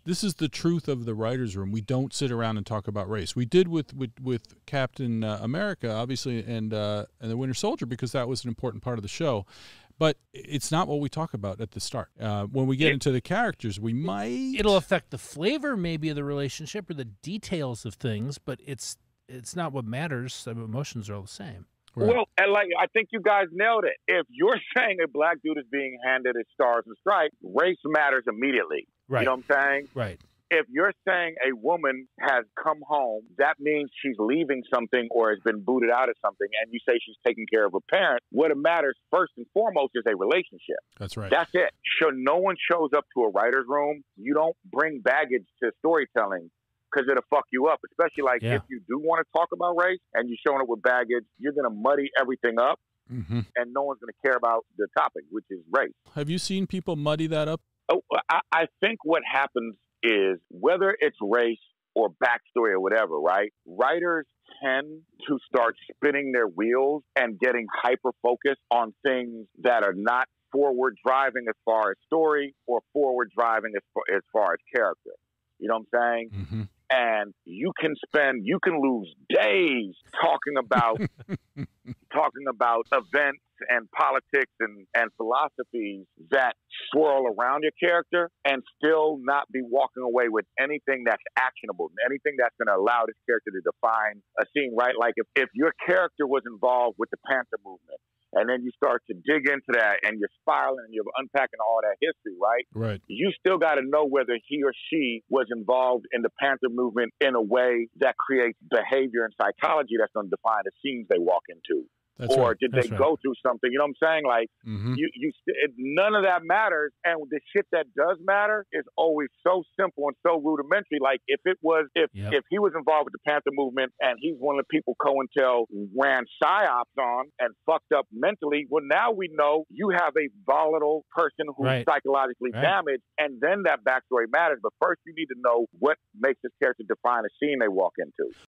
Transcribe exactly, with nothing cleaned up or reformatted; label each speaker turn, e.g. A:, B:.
A: this is the truth of the writers' room. We don't sit around and talk about race. We did with with, with Captain uh, America, obviously, and uh, and the Winter Soldier, because that was an important part of the show. But it's not what we talk about at the start. Uh, when we get it, into the characters, we might.
B: It'll affect the flavor, maybe, of the relationship or the details of things, but it's it's not what matters. The emotions are all the same.
C: Right. Well, and like I think you guys nailed it. If you're saying a black dude is being handed his stars and stripes, race matters immediately.
B: Right.
C: You know what I'm saying?
B: Right.
C: If you're saying a woman has come home, that means she's leaving something or has been booted out of something, and you say she's taking care of her parent, what it matters first and foremost is a relationship.
A: That's right.
C: That's it. So no one shows up to a writer's room. You don't bring baggage to storytelling because it'll fuck you up, especially like
B: yeah.
C: if you do want to talk about race and you're showing up with baggage, you're going to muddy everything up,
A: mm-hmm.
C: and no one's going to care about the topic, which is race.
A: Have you seen people muddy that up?
C: Oh, I, I think what happens is whether it's race or backstory or whatever, right? Writers tend to start spinning their wheels and getting hyper-focused on things that are not forward driving as far as story or forward driving as far as, far as character. You know what I'm saying?
A: Mm-hmm.
C: And you can spend, you can lose days talking about, talking about events and politics and, and philosophies that swirl around your character and still not be walking away with anything that's actionable, anything that's going to allow this character to define a scene, right? Like if, if your character was involved with the Panther movement, and then you start to dig into that and you're spiraling and you're unpacking all that history, right?
A: Right.
C: You still got to know whether he or she was involved in the Panther movement in a way that creates behavior and psychology that's going to define the scenes they walk into.
A: That's
C: or
A: right.
C: did
A: That's
C: they
A: right.
C: go through something? You know what I'm saying? Like,
A: mm-hmm.
C: you, you, it, none of that matters. And the shit that does matter is always so simple and so rudimentary. Like, if it was, if
B: Yep.
C: if he was involved with the Panther movement and he's one of the people COINTEL ran psyops on and fucked up mentally, well, now we know you have a volatile person who's
B: Right.
C: psychologically
B: Right.
C: damaged, and then that backstory matters. But first, you need to know what makes this character define a scene they walk into.